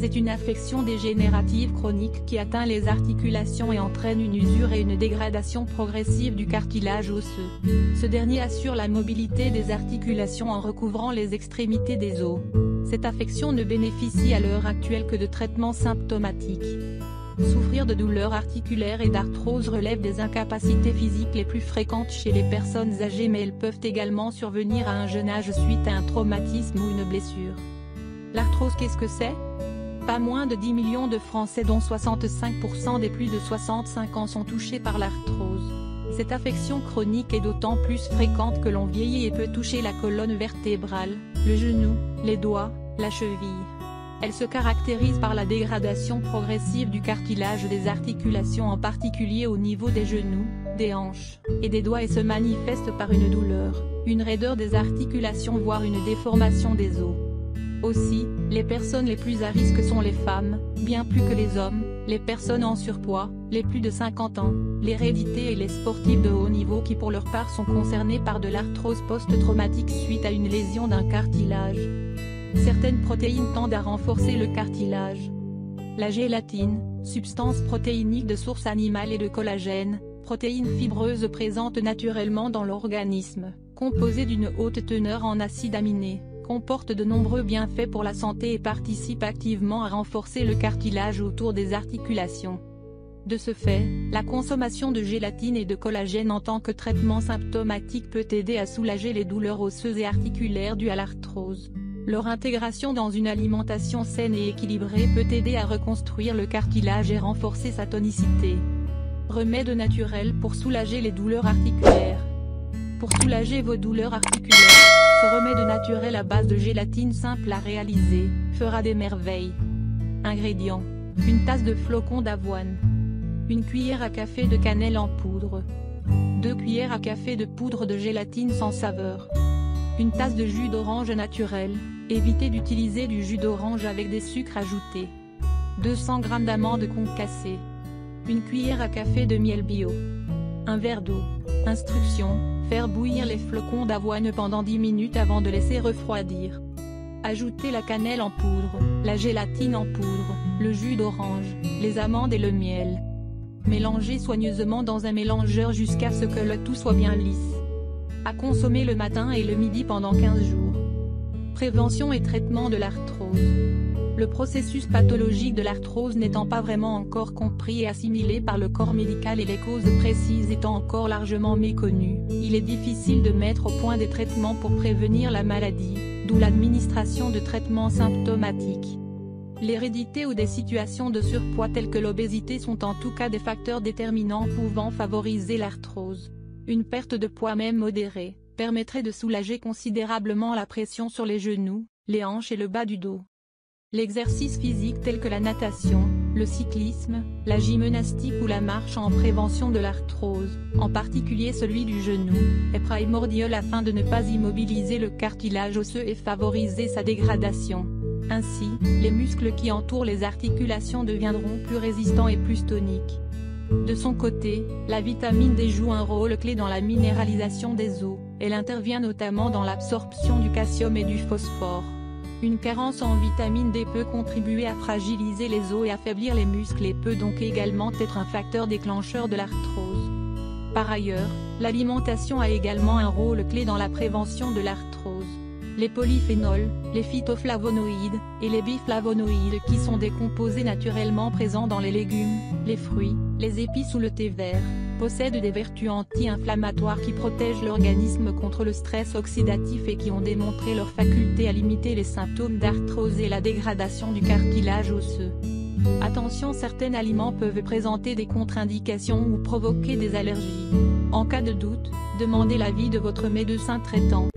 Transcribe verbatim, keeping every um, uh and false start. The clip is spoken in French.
C'est une affection dégénérative chronique qui atteint les articulations et entraîne une usure et une dégradation progressive du cartilage osseux. Ce dernier assure la mobilité des articulations en recouvrant les extrémités des os. Cette affection ne bénéficie à l'heure actuelle que de traitements symptomatiques. Souffrir de douleurs articulaires et d'arthrose relève des incapacités physiques les plus fréquentes chez les personnes âgées, mais elles peuvent également survenir à un jeune âge suite à un traumatisme ou une blessure. L'arthrose, qu'est-ce que c'est ? Pas moins de dix millions de Français, dont soixante-cinq pour cent des plus de soixante-cinq ans, sont touchés par l'arthrose. Cette affection chronique est d'autant plus fréquente que l'on vieillit et peut toucher la colonne vertébrale, le genou, les doigts, la cheville. Elle se caractérise par la dégradation progressive du cartilage des articulations, en particulier au niveau des genoux, des hanches, et des doigts, et se manifeste par une douleur, une raideur des articulations, voire une déformation des os. Aussi, les personnes les plus à risque sont les femmes, bien plus que les hommes, les personnes en surpoids, les plus de cinquante ans, l'hérédité et les sportifs de haut niveau qui pour leur part sont concernés par de l'arthrose post-traumatique suite à une lésion d'un cartilage. Certaines protéines tendent à renforcer le cartilage. La gélatine, substance protéinique de source animale et de collagène, protéine fibreuse présente naturellement dans l'organisme, composée d'une haute teneur en acides aminés, comporte de nombreux bienfaits pour la santé et participe activement à renforcer le cartilage autour des articulations. De ce fait, la consommation de gélatine et de collagène en tant que traitement symptomatique peut aider à soulager les douleurs osseuses et articulaires dues à l'arthrose. Leur intégration dans une alimentation saine et équilibrée peut aider à reconstruire le cartilage et renforcer sa tonicité. Remède naturel pour soulager les douleurs articulaires. Pour soulager vos douleurs articulaires, ce remède naturel à base de gélatine simple à réaliser fera des merveilles. Ingrédients: une tasse de flocons d'avoine, une cuillère à café de cannelle en poudre, deux cuillères à café de poudre de gélatine sans saveur, une tasse de jus d'orange naturel. Évitez d'utiliser du jus d'orange avec des sucres ajoutés. deux cents grammes d'amandes concassées. Une cuillère à café de miel bio. Un verre d'eau. Instructions: faire bouillir les flocons d'avoine pendant dix minutes avant de laisser refroidir. Ajoutez la cannelle en poudre, la gélatine en poudre, le jus d'orange, les amandes et le miel. Mélangez soigneusement dans un mélangeur jusqu'à ce que le tout soit bien lisse. À consommer le matin et le midi pendant quinze jours. Prévention et traitement de l'arthrose. Le processus pathologique de l'arthrose n'étant pas vraiment encore compris et assimilé par le corps médical et les causes précises étant encore largement méconnues, il est difficile de mettre au point des traitements pour prévenir la maladie, d'où l'administration de traitements symptomatiques. L'hérédité ou des situations de surpoids telles que l'obésité sont en tout cas des facteurs déterminants pouvant favoriser l'arthrose. Une perte de poids même modérée permettrait de soulager considérablement la pression sur les genoux, les hanches et le bas du dos. L'exercice physique tel que la natation, le cyclisme, la gymnastique ou la marche en prévention de l'arthrose, en particulier celui du genou, est primordial afin de ne pas immobiliser le cartilage osseux et favoriser sa dégradation. Ainsi, les muscles qui entourent les articulations deviendront plus résistants et plus toniques. De son côté, la vitamine D joue un rôle clé dans la minéralisation des os. Elle intervient notamment dans l'absorption du calcium et du phosphore. Une carence en vitamine D peut contribuer à fragiliser les os et affaiblir les muscles et peut donc également être un facteur déclencheur de l'arthrose. Par ailleurs, l'alimentation a également un rôle clé dans la prévention de l'arthrose. Les polyphénols, les phytoflavonoïdes, et les biflavonoïdes qui sont des composés naturellement présents dans les légumes, les fruits, les épices ou le thé vert, possèdent des vertus anti-inflammatoires qui protègent l'organisme contre le stress oxydatif et qui ont démontré leur faculté à limiter les symptômes d'arthrose et la dégradation du cartilage osseux. Attention, certains aliments peuvent présenter des contre-indications ou provoquer des allergies. En cas de doute, demandez l'avis de votre médecin traitant.